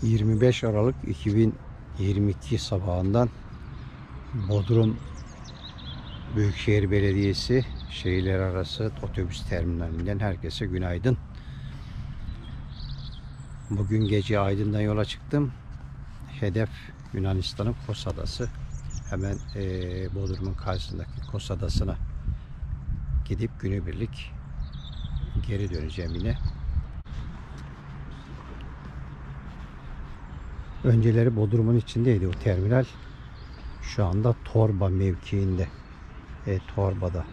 25 Aralık 2022 sabahından Bodrum Büyükşehir Belediyesi şehirler arası otobüs terminalinden herkese günaydın. Bugün gece Aydın'dan yola çıktım. Hedef Yunanistan'ın Kos Adası. Hemen Bodrum'un karşısındaki Kos Adası'na gidip günübirlik geri döneceğim yine. Önceleri Bodrum'un içindeydi o terminal. Şu anda Torba mevkiinde. Torba'da.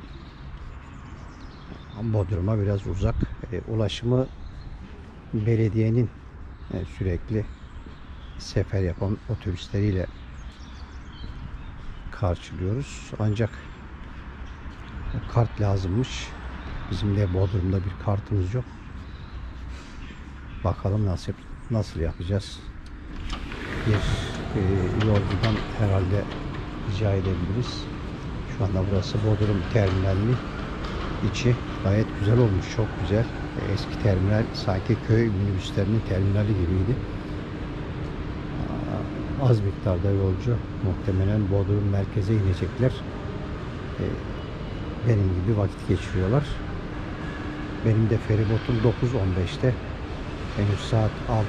Bodrum'a biraz uzak. Ulaşımı belediyenin sürekli sefer yapan otobüsleriyle karşılıyoruz. Ancak kart lazımmış. Bizim de Bodrum'da bir kartımız yok. Bakalım nasıl yapacağız. Bir yolcudan herhalde rica edebiliriz. Şu anda burası Bodrum terminalinin içi. Gayet güzel olmuş. Çok güzel. Eski terminal sanki köy minibüslerinin terminali gibiydi. Az miktarda yolcu muhtemelen Bodrum merkeze inecekler. Benim gibi vakit geçiriyorlar. Benim de feribotum 9.15'te. Henüz saat 6.30.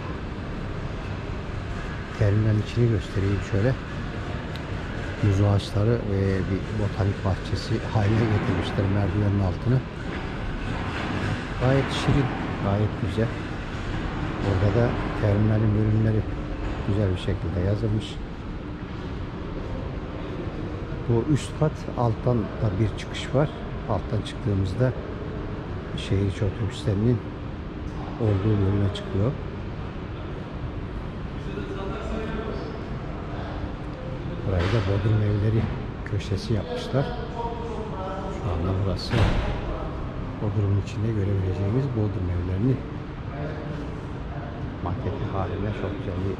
Terminalin içini göstereyim şöyle. Muz ağaçları ve bir botanik bahçesi haline getirmişler merdivenin altını. Gayet şirin, gayet güzel. Orada da terminalin bölümleri güzel bir şekilde yazılmış. Bu üst kat, alttan da bir çıkış var. Alttan çıktığımızda şehir içi otobüslerinin olduğu bölüme çıkıyor. Burayı da Bodrum evleri köşesi yapmışlar. Şu anda burası Bodrum'un içinde görebileceğimiz Bodrum evlerini maketi halinde çok güzel bir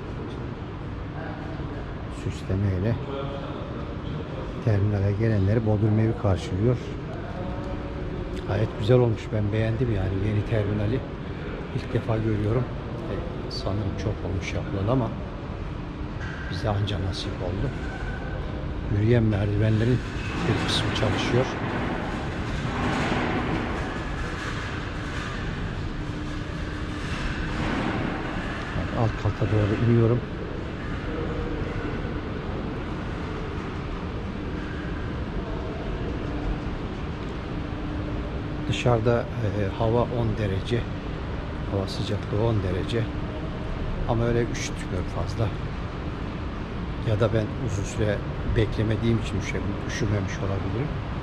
süslemeyle terminale gelenleri Bodrum evi karşılıyor. Gayet güzel olmuş. Ben beğendim yani yeni terminali. İlk defa görüyorum. Sanırım çok olmuş yapılalı ama bize anca nasip oldu. Yürüyen merdivenlerin bir kısmı çalışıyor. Alt kata doğru iniyorum. Dışarıda hava 10 derece. Hava sıcaklığı 10 derece. Ama öyle üşütmüyor fazla. Ya da ben uzun süre beklemediğim için üşümemiş olabilirim.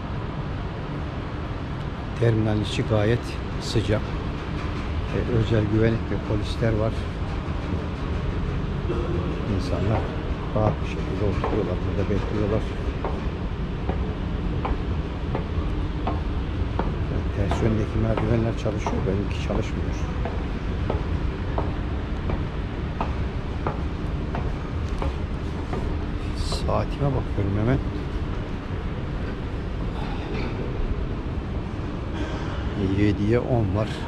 Terminal içi gayet sıcak. Özel güvenlik ve polisler var. İnsanlar rahat bir şekilde oturuyorlar. Burada bekliyorlar. Ters yöndeki merdivenler çalışıyor. Benimki çalışmıyor. Saatime bakıyorum hemen. 7'ye 10 var.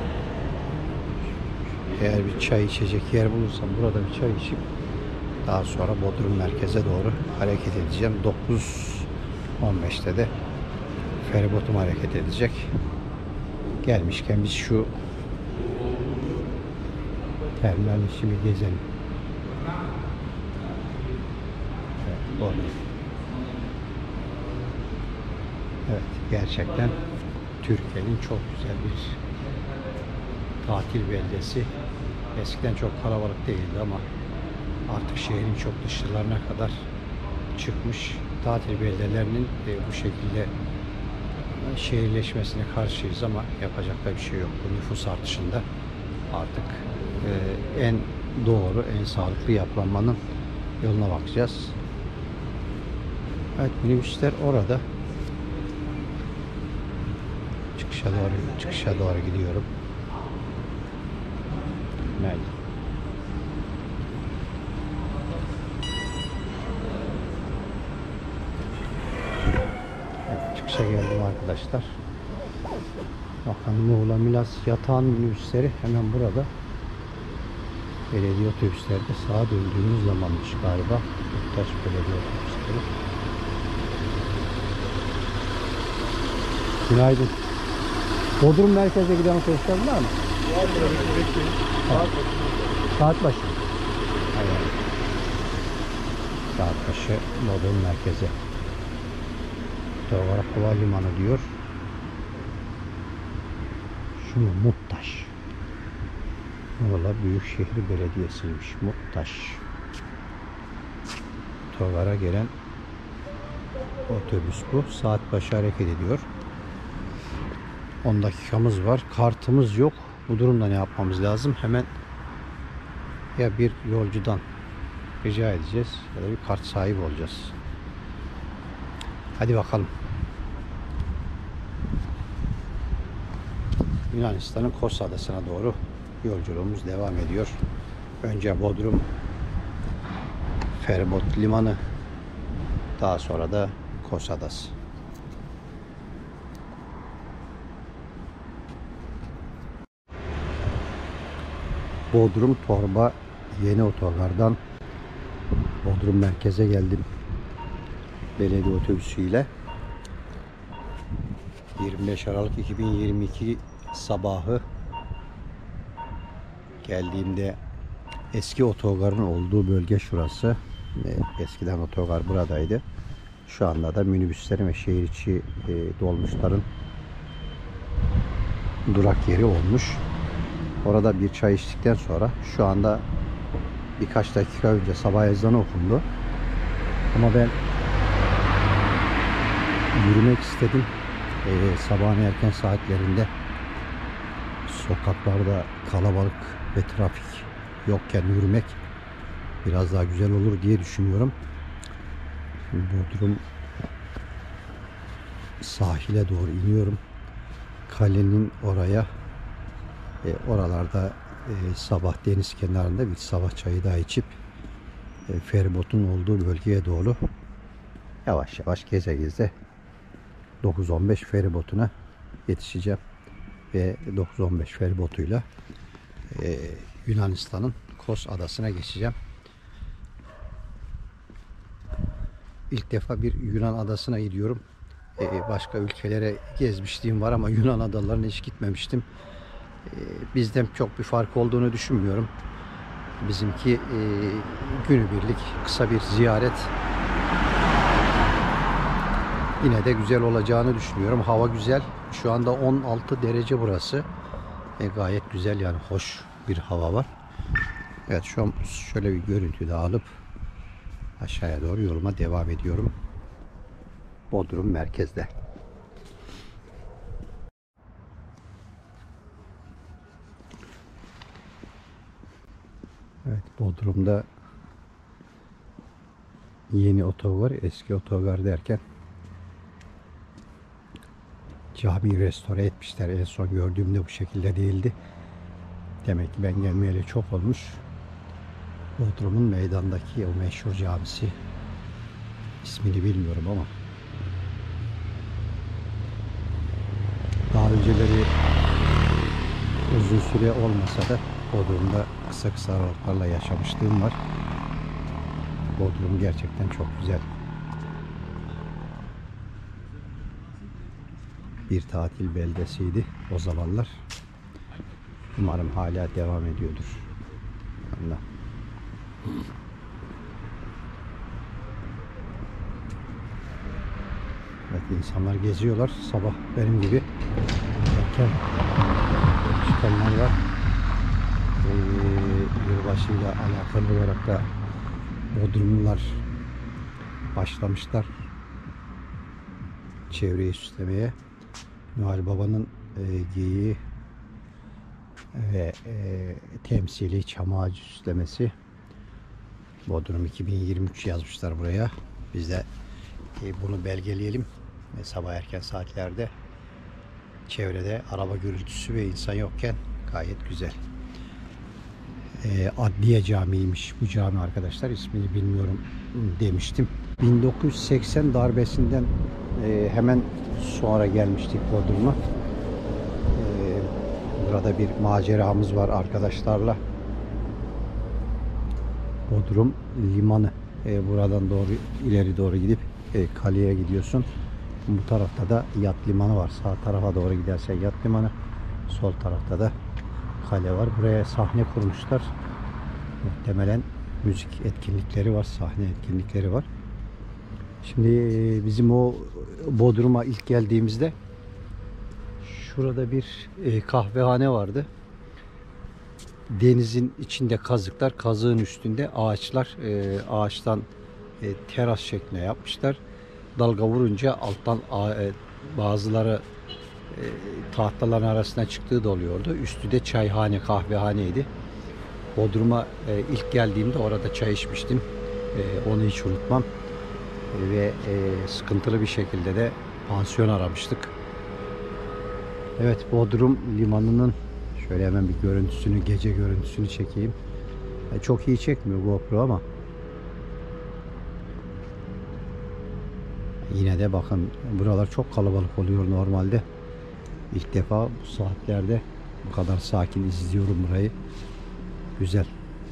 Eğer bir çay içecek yer bulursam burada bir çay içip daha sonra Bodrum merkeze doğru hareket edeceğim. 9.15'te de feribotum hareket edecek. Gelmişken biz şu terminalin içini gezelim. Evet, Bodrum. Evet, gerçekten Türkiye'nin çok güzel bir tatil beldesi. Eskiden çok kalabalık değildi ama artık şehrin çok dışlarına kadar çıkmış. Tatil beldelerinin bu şekilde şehirleşmesine karşıyız ama yapacak da bir şey yok. Bu nüfus artışında artık en doğru, en sağlıklı yapılanmanın yoluna bakacağız. Evet, minibüsler orada. Çıkışa doğru gidiyorum. Evet. Çıkışa geldim arkadaşlar. Bakın Muğla Milas yatağın minibüsleri hemen burada. belediye otobüslerde sağa döndüğümüz zamanmış galiba. Muhtaç belediye otobüsleri. Günaydın. Bodrum merkeze giden otobüsler var mı? Saat başı. Evet. Saat başı Bodrum merkeze. Torbarak Havalimanı diyor. Şunu Muhtaç. Valla Büyükşehir Belediyesi'ymiş. Muhtaç. Torbarak'a gelen otobüs bu. Saat başı hareket ediyor. 10 dakikamız var. Kartımız yok. Bu durumda ne yapmamız lazım? Hemen ya bir yolcudan rica edeceğiz ya da bir kart sahibi olacağız. Hadi bakalım. Yunanistan'ın Kos Adası'na doğru yolculuğumuz devam ediyor. Önce Bodrum Feribot Limanı, daha sonra da Kos Adası. Bodrum Torba yeni otogardan Bodrum merkeze geldim. Belediye otobüsüyle. 25 Aralık 2022 sabahı geldiğimde eski otogarın olduğu bölge şurası. Eskiden otogar buradaydı. Şu anda da minibüslerin ve şehir içi dolmuşların durak yeri olmuş. Orada bir çay içtikten sonra şu anda birkaç dakika önce sabah ezanı okundu. Ama ben yürümek istedim. Sabahın erken saatlerinde sokaklarda kalabalık ve trafik yokken yürümek biraz daha güzel olur diye düşünüyorum. Şimdi Bodrum sahile doğru iniyorum. Kalenin oraya, oralarda sabah deniz kenarında bir sabah çayı daha içip feribotun olduğu bölgeye doğru yavaş yavaş geze geze 9-15 feribotuna yetişeceğim ve 9-15 feribotuyla Yunanistan'ın Kos Adası'na geçeceğim. İlk defa bir Yunan adasına gidiyorum. Başka ülkelere gezmişliğim var ama Yunan adalarına hiç gitmemiştim. Bizden çok bir fark olduğunu düşünmüyorum. Bizimki günübirlik kısa bir ziyaret. Yine de güzel olacağını düşünüyorum. Hava güzel. Şu anda 16 derece burası. Gayet güzel, yani hoş bir hava var. Evet, şu an şöyle bir görüntü de alıp aşağıya doğru yoluma devam ediyorum. Bodrum merkezde. Evet, Bodrum'da yeni otogar, eski otogar derken camiyi restore etmişler. En son gördüğümde bu şekilde değildi. Demek ki ben gelmeyeli çok olmuş. Bodrum'un meydandaki o meşhur camisi, ismini bilmiyorum ama daha önceleri uzun süre olmasa da Bodrum'da kısa aralıklarla yaşamışlığım var. Bodrum gerçekten çok güzel bir tatil beldesiydi o zamanlar. Umarım hala devam ediyordur. Allah. Evet, insanlar geziyorlar. Sabah benim gibi erken çıkanlar var. Yılbaşıyla alakalı olarak da Bodrumlular başlamışlar çevreyi süslemeye. Noel Baba'nın geyiği ve temsili çam ağacı süslemesi. Bodrum 2023 yazmışlar buraya. Biz de bunu belgeleyelim. Sabah erken saatlerde çevrede araba gürültüsü ve insan yokken gayet güzel. Adliye Camii'ymiş bu cami arkadaşlar. İsmini bilmiyorum demiştim. 1980 darbesinden hemen sonra gelmiştik Bodrum'a. Burada bir maceramız var arkadaşlarla. Bodrum limanı. Buradan doğru ileri doğru gidip kaleye gidiyorsun. Bu tarafta da yat limanı var. Sağ tarafa doğru gidersen yat limanı, sol tarafta da kale var. Buraya sahne kurmuşlar. Muhtemelen müzik etkinlikleri var, sahne etkinlikleri var. Şimdi bizim o Bodrum'a ilk geldiğimizde şurada bir kahvehane vardı. Denizin içinde kazıklar, kazığın üstünde ağaçlar, ağaçtan teras şeklinde yapmışlar. Dalga vurunca alttan bazıları tahtaların arasına çıktığı da oluyordu. Üstü de çayhane, kahvehaneydi. Bodrum'a ilk geldiğimde orada çay içmiştim. Onu hiç unutmam. Ve sıkıntılı bir şekilde de pansiyon aramıştık. Evet, Bodrum limanının şöyle hemen bir görüntüsünü, gece görüntüsünü çekeyim. Çok iyi çekmiyor GoPro ama yine de bakın, buralar çok kalabalık oluyor normalde. İlk defa bu saatlerde bu kadar sakin izliyorum burayı. Güzel.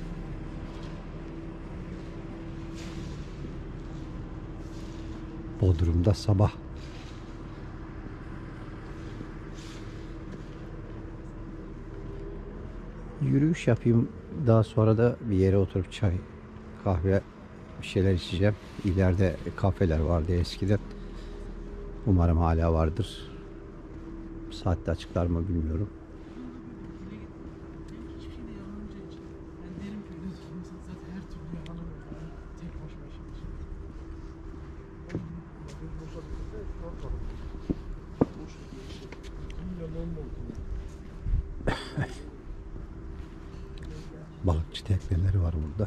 Bodrum'da sabah. Yürüyüş yapayım. Daha sonra da bir yere oturup çay, kahve, bir şeyler içeceğim. İleride kafeler vardı eskiden. Umarım hala vardır. Saatte açıklar mı bilmiyorum. Balıkçı tekneleri var burada.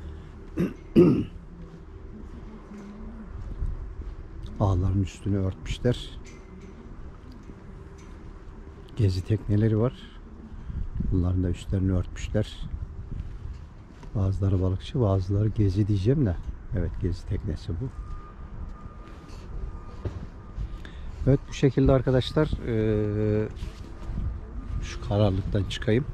Ağların üstünü örtmüşler. Gezi tekneleri var. Bunların da üstlerini örtmüşler. Bazıları balıkçı, bazıları gezi diyeceğim de. Evet, gezi teknesi bu. Evet, bu şekilde arkadaşlar. Şu karanlıktan çıkayım.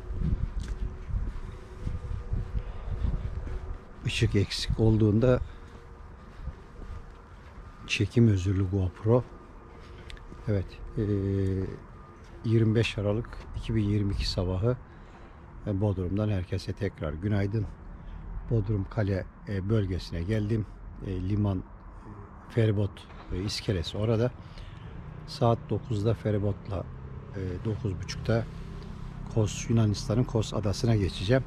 Işık eksik olduğunda çekim özürlü GoPro. Evet, 25 Aralık 2022 sabahı Bodrum'dan herkese tekrar günaydın. Bodrum Kale bölgesine geldim. Liman, feribot iskelesi orada. Saat 9'da feribotla 9.30'da Kos, Yunanistan'ın Kos adasına geçeceğim.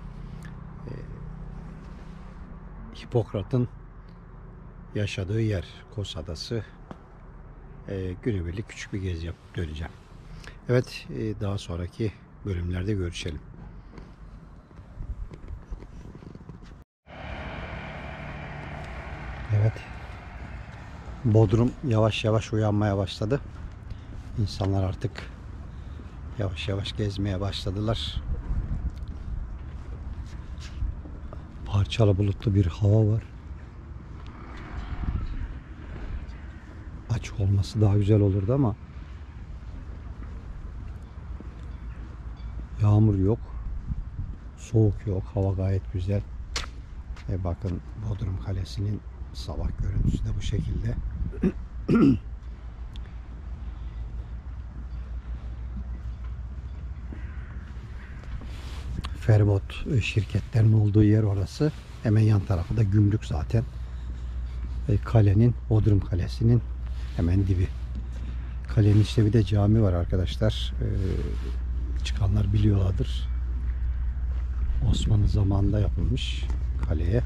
Hipokrat'ın yaşadığı yer Kos adası. Günübirlik küçük bir gezi yapıp döneceğim. Evet, daha sonraki bölümlerde görüşelim. Evet, Bodrum yavaş yavaş uyanmaya başladı. İnsanlar artık yavaş yavaş gezmeye başladılar. Parçalı bulutlu bir hava var. Açık olması daha güzel olurdu ama yağmur yok. Soğuk yok. Hava gayet güzel. Bakın, Bodrum Kalesi'nin sabah görüntüsü de bu şekilde. Feribot şirketlerinin olduğu yer orası. Hemen yan tarafı da gümrük zaten. Kalenin, Bodrum Kalesi'nin hemen dibi. Kalenin işte bir de cami var arkadaşlar. Çıkanlar biliyorlardır. Osmanlı zamanında yapılmış kaleye.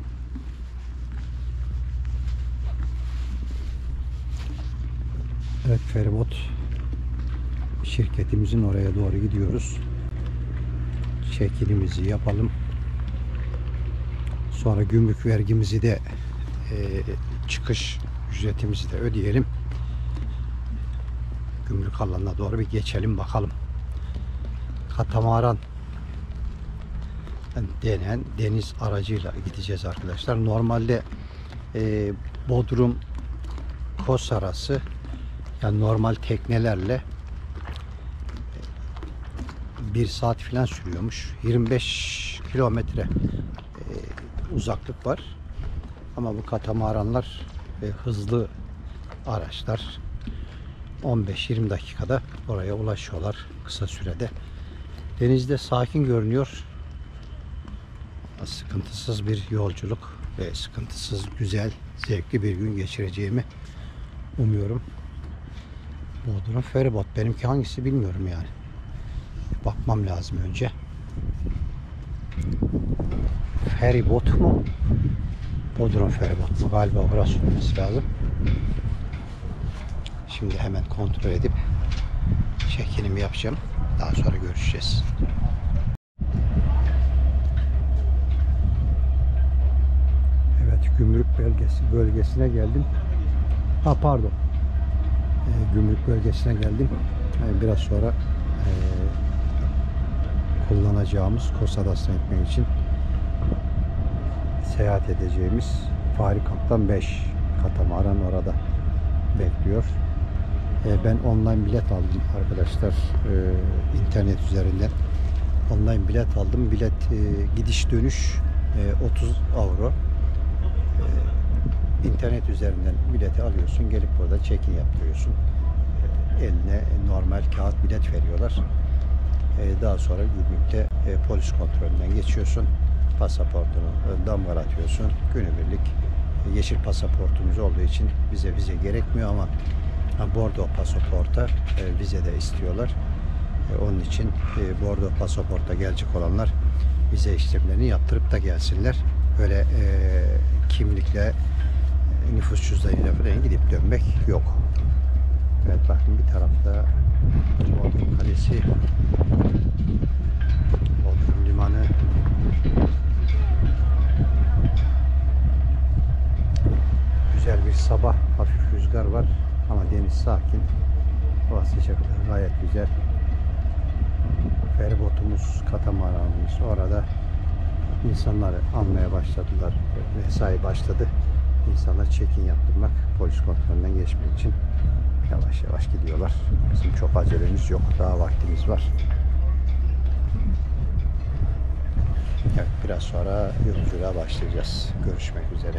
Evet, feribot şirketimizin oraya doğru gidiyoruz. Çekilimizi yapalım. Sonra gümrük vergimizi de çıkış ücretimizi de ödeyelim. Gümrük alanına doğru bir geçelim bakalım. Katamaran denen deniz aracıyla gideceğiz arkadaşlar. Normalde Bodrum Kos arası, yani normal teknelerle 1 saat falan sürüyormuş. 25 kilometre uzaklık var. Ama bu katamaranlar hızlı araçlar. 15-20 dakikada oraya ulaşıyorlar kısa sürede. Denizde sakin görünüyor. Sıkıntısız bir yolculuk ve sıkıntısız, güzel, zevkli bir gün geçireceğimi umuyorum. Bodrum feribot. Benimki hangisi bilmiyorum yani. Bakmam lazım önce. Feribot mu? Bodrum feribot mu? Galiba burası olması lazım. Şimdi hemen kontrol edip check-in'imi yapacağım. Daha sonra görüşeceğiz. Evet, gümrük bölgesine geldim. Pardon. Gümrük bölgesine geldim. Biraz sonra kullanacağımız Kos Adası'na gitmek için seyahat edeceğimiz Fahri Kaptan 5 katamaran orada bekliyor. Ben online bilet aldım arkadaşlar, internet üzerinden online bilet aldım. Bilet gidiş dönüş 30 euro. İnternet üzerinden bileti alıyorsun, gelip burada check-in yaptırıyorsun. Eline normal kağıt bilet veriyorlar. Daha sonra gümrükte polis kontrolünden geçiyorsun. Pasaportunu damgalatıyorsun. Günübirlik yeşil pasaportumuz olduğu için vize gerekmiyor ama bordo pasaporta vize de istiyorlar. Onun için bordo pasaporta gelecek olanlar vize işlemlerini yaptırıp da gelsinler. Öyle kimlikle, nüfus cüzdanıyla falan gidip dönmek yok. Evet, bakın bir tarafta Bodrum Kalesi, Bodrum Limanı. Güzel bir sabah, hafif rüzgar var ama deniz sakin. Hava sıcaklığı gayet güzel. Feribotumuz, katamaranımız orada. İnsanları almaya başladılar. Mesai başladı. İnsanlar check-in yaptırmak, polis kontrolünden geçmek için yavaş yavaş gidiyorlar. Bizim çok acelemiz yok. Daha vaktimiz var. Evet, biraz sonra yolculuğa başlayacağız. Görüşmek üzere.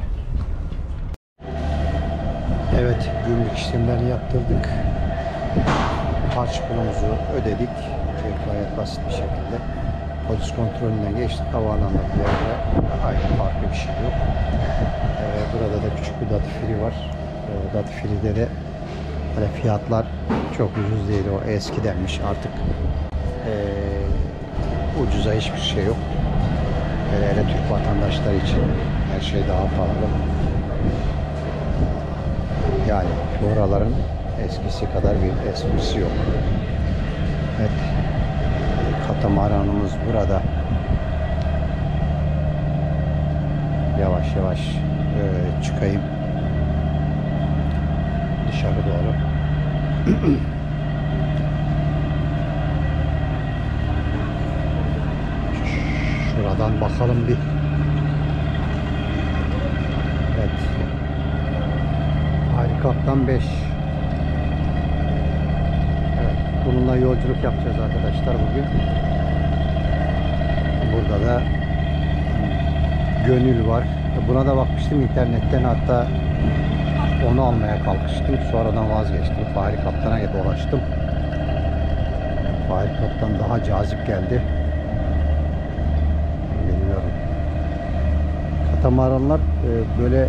Evet, gümrük işlemlerini yaptırdık. Harç pulumuzu ödedik. Gayet basit bir şekilde. Polis kontrolünden geçtik. Havaalanlarında aynı, farklı bir şey yok. Burada da küçük bir duty free var. Duty free'de de hani fiyatlar çok ucuz değil. O eskidenmiş artık. Ucuza hiçbir şey yok. Hele Türk vatandaşları için her şey daha pahalı. Yani buraların eskisi kadar bir esprisi yok. Evet. Katamaranımız burada. Yavaş yavaş çıkayım dışarı doğru. Şuradan bakalım bir. Evet. Fahri Kaptan 5. Evet. Bununla yolculuk yapacağız arkadaşlar bugün. Burada da Gönül var. Buna da bakmıştım internetten, hatta onu almaya kalkıştım. Sonradan vazgeçtim. Fahri Kaptan'a dolaştım. Fahri Kaptan daha cazip geldi. Bilmiyorum. Katamaranlar böyle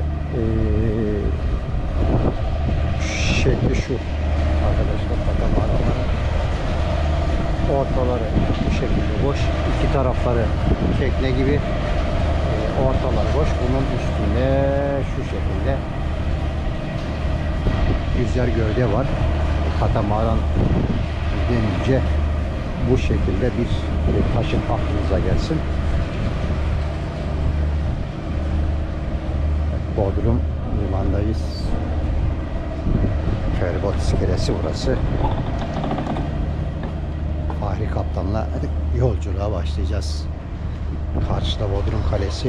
şekli şu arkadaşlar, katamaranların ortaları bu şekilde boş, iki tarafları tekne gibi, ortalar boş. Bunun üstünde şu şekilde yüzer gövde var. Katamaran denince bu şekilde bir taşın aklınıza gelsin. Bodrum limandayız. Feribot iskelesi burası. Fahri Kaptan'la yolculuğa başlayacağız. Karşıda Bodrum Kalesi.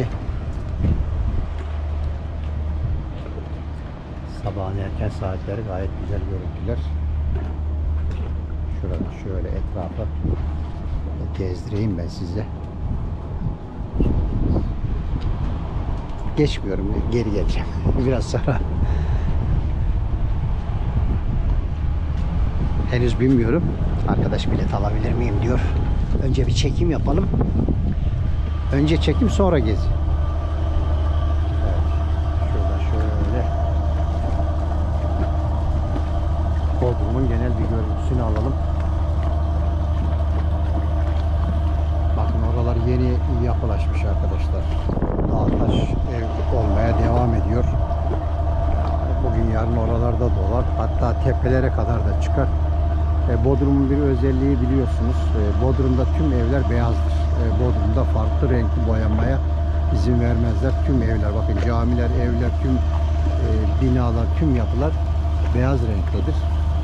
Sabahın erken saatleri, gayet güzel görüntüler. Şurada şöyle etrafı gezdireyim ben size. Geçmiyorum, geri geleceğim biraz sonra. Henüz bilmiyorum. Arkadaş bilet alabilir miyim diyor. Önce bir çekim yapalım. Önce çekim sonra gezi. Evet. Şuradan şöyle Bodrum'un genel bir görüntüsünü alalım. Bakın oralar yeni yapılaşmış arkadaşlar. Dağ taş ev olmaya devam ediyor. Bugün yarın oralarda dolar. Hatta tepelere kadar da çıkar. Bodrum'un bir özelliği biliyorsunuz. Bodrum'da tüm evler beyazdır. Bodrum'da farklı renkli boyanmaya izin vermezler. Tüm evler, bakın camiler, evler, tüm binalar, tüm yapılar beyaz renktedir.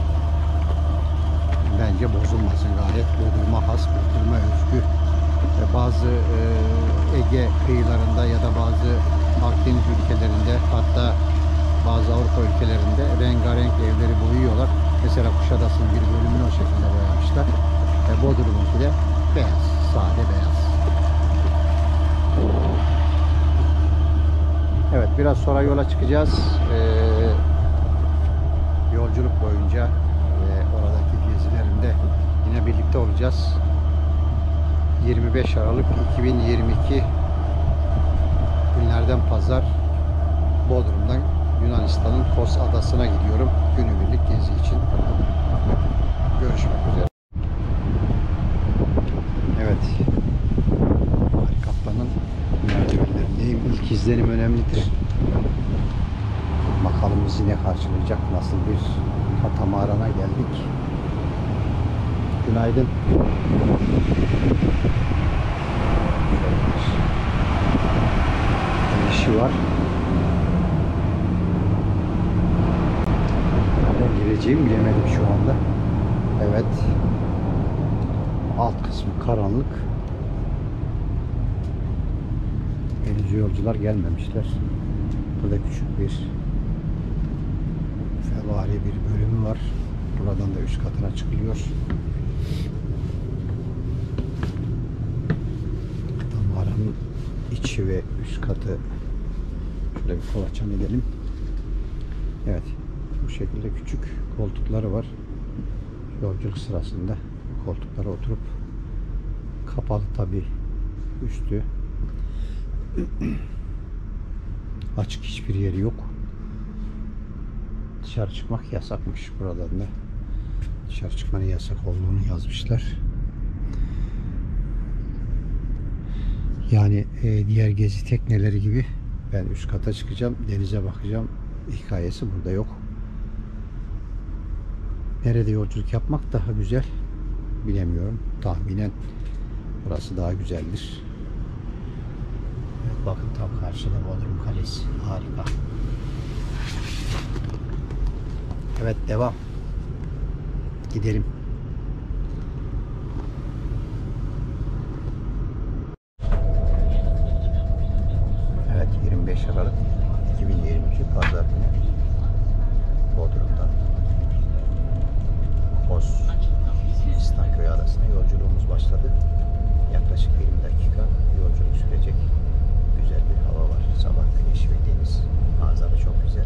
Bence bozulmasın, gayet Bodrum'a has, Bodrum'a özgü. Bazı Ege kıyılarında ya da bazı Akdeniz ülkelerinde, hatta bazı Avrupa ülkelerinde rengarenk evleri boyuyorlar. Mesela Kuşadası'nın bir bölümünü o şekilde boyamışlar. Bodrum'unki de beyaz, sade beyaz. Evet, biraz sonra yola çıkacağız. Yolculuk boyunca ve oradaki gezilerimde yine birlikte olacağız. 25 Aralık 2022 günlerden pazar Bodrum'dan Yunanistan'ın Kos adasına gidiyorum. Günübirlik gezi için. Görüşmek üzere. Evet. Kaplanın merdivenlerindeyim. İlk izlenim önemlidir. Bakalım bizi ne karşılayacak. Nasıl bir katamarana geldik. Günaydın. Güneşi var. Nereden gireceğimi bilemedim şu anda. Evet. Alt kısmı karanlık. Henüz yolcular gelmemişler. Burada küçük bir fevari bir bölümü var. Buradan da üst katına çıkılıyor. Mağaranın içi ve üst katı şöyle bir kolaçan edelim. Evet. Bu şekilde küçük koltukları var. Yolculuk sırasında koltuklara oturup, kapalı tabi üstü. Açık hiçbir yeri yok. Dışarı çıkmak yasakmış buradan da. Dışarı çıkmanın yasak olduğunu yazmışlar. Yani diğer gezi tekneleri gibi ben üst kata çıkacağım, denize bakacağım hikayesi burada yok. Nerede yolculuk yapmak daha güzel bilemiyorum. Tahminen burası daha güzeldir. Evet, bakın tam karşıda Bodrum Kalesi. Harika. Evet, devam. Gidelim. Evet, 25 Aralık 2022 Pazar günü Bodrum'dan Kos İstanköy Adası'na yolculuğumuz başladı. Yaklaşık 20 dakika yolculuk sürecek. Güzel bir hava var. Sabah güneşi ve deniz. Manzara çok güzel.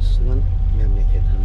açısından memleketim.